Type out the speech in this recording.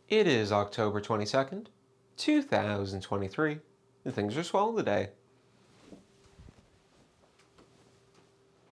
It is October 22nd, 2023, and things are swell today.